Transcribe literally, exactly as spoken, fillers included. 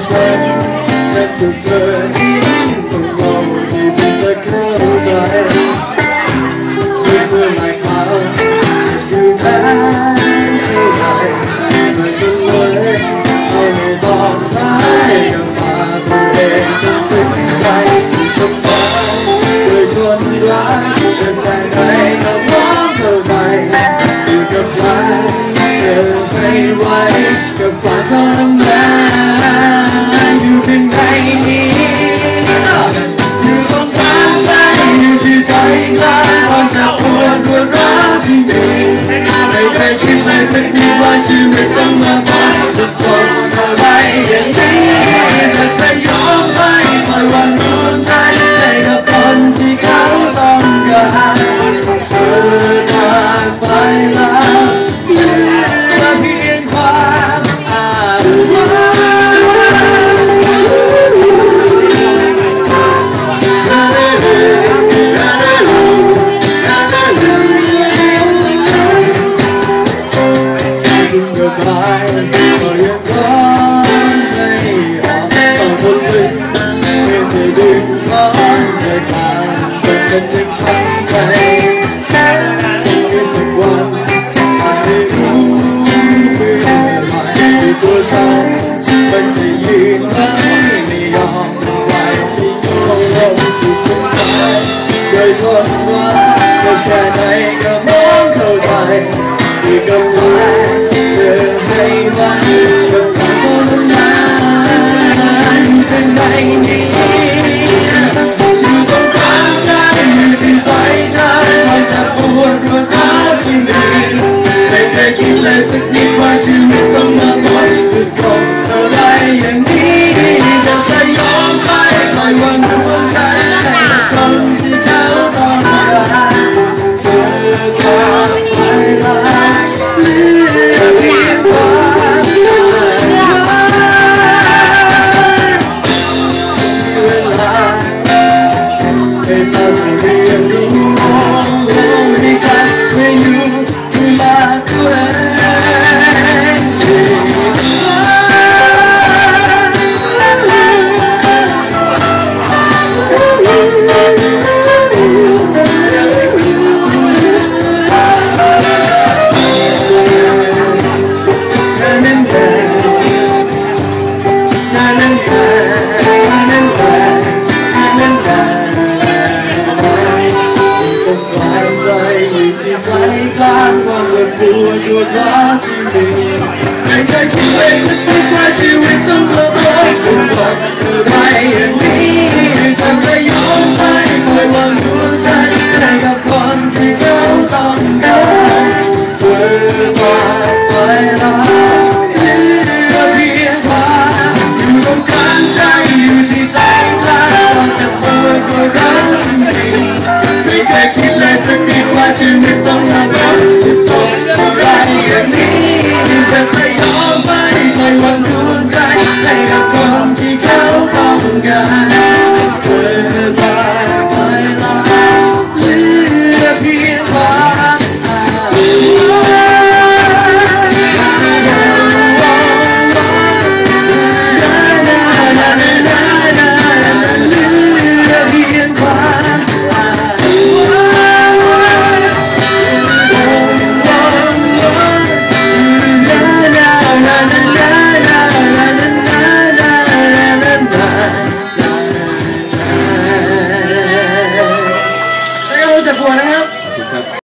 ฉันและถูกเธอทิ้งต้องรอที่เธอจะเข้าใจที่เธอหลายคราวอยู่นานเท่าไรแต่ฉันเลยเอาในตอนท้ายกับตาตัวเองจนสิ้นใจที่จะฝันด้วยคนรักฉันได้ไหมก็มองเข้าใจอยู่กับใครเธอให้ไว้กับความทรมานอยู่ข้างในนี้อยู่ตรงกลางใจอยู่ที่ใจกลางความเจ็บปวดปวดร้าวที่มีไม่เคยคิดเลยสักนิดว่าชีวิตต้องมาพบจะจบอะไรอย่างนี้แต่จะยอมไม่ปล่อยวางดวงใจให้กับคนที่เขาต้องการเธอจากไปแล้วเหลือเพียงความอ้างว้าวก็ยังร้องไม่ออกต้องทนลึกเพื่อจะดึงถอนเกิดมาจะเป็นอย่างฉันไปจะมีสักวันอาจไม่รู้เมื่อไหร่ที่ตัวฉันมันจะยืนไว้ไม่ยอมไหวที่โง่ลงที่ทุกข์ใจโดยคนรักจะแค่ไหนก็มองเข้าใจที่กำลังเธอให้ไว้กับความทรมานอยู่ข้างในนี้อยู่ตรงกลางใจอยู่ที่ใจนั้นความเจ็บปวดปวดร้าวที่มีไม่เคยคิดเลยสักนิดว่าชีวิตต้องมาปล่อยจะจบอะไรอย่างนี้จะจะยอมไปปล่อยวางดวงใจให้กับคนที่เขาต้องการเธอจากไปแล้วเหลือเพียงความอ้างว้างเวลาให้เธอจะเรียนรู้รู้ให้กันไม่อยู่ดูแลตัวเองความเจ็บปวดปวดร้าวที่มีไม่เคยคิดเลยสักนิดว่าชีวิตต้องมาพบจะจบอะไรอย่างนี้ฉันจะยอมไม่ปล่อยวางดวงใจให้กับคนที่เขาต้องการเธอจากไปแล้วเหลือเพียงความอยู่ตรงกลางใจอยู่ที่ใจกลางความเจ็บปวดปวดร้าวที่มีไม่เคยคิดเลยสักนิดว่าชีวิต